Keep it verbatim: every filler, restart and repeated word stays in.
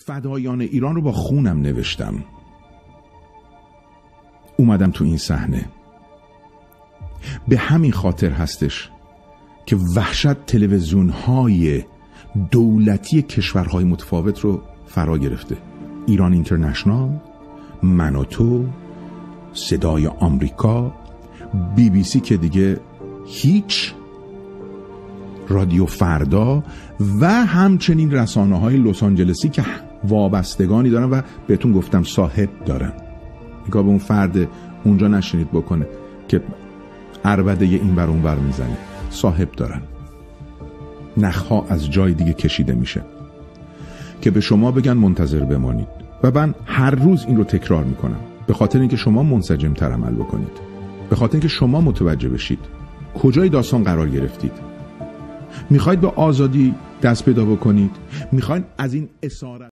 فدایان ایران رو با خونم نوشتم. اومدم تو این صحنه. به همین خاطر هستش که وحشت تلویزیون‌های دولتی کشورهای متفاوت رو فرا گرفته. ایران اینترنشنال، من و تو، صدای آمریکا، بی بی سی که دیگه هیچ، رادیو فردا و همچنین رسانه‌های لس آنجلسی که وابستگانی دارن و بهتون گفتم صاحب دارن. نگاه به اون فرد اونجا نشینید بکنه که عربده این بر اون بر میزنه. صاحب دارن. نخها از جای دیگه کشیده میشه که به شما بگن منتظر بمانید و من هر روز این رو تکرار میکنم به خاطر اینکه شما منسجم تر عمل بکنید، به خاطر اینکه شما متوجه بشید کجای داستان قرار گرفتید. میخواید به آزادی دست پیدا بکنید؟ میخواید از این اسارت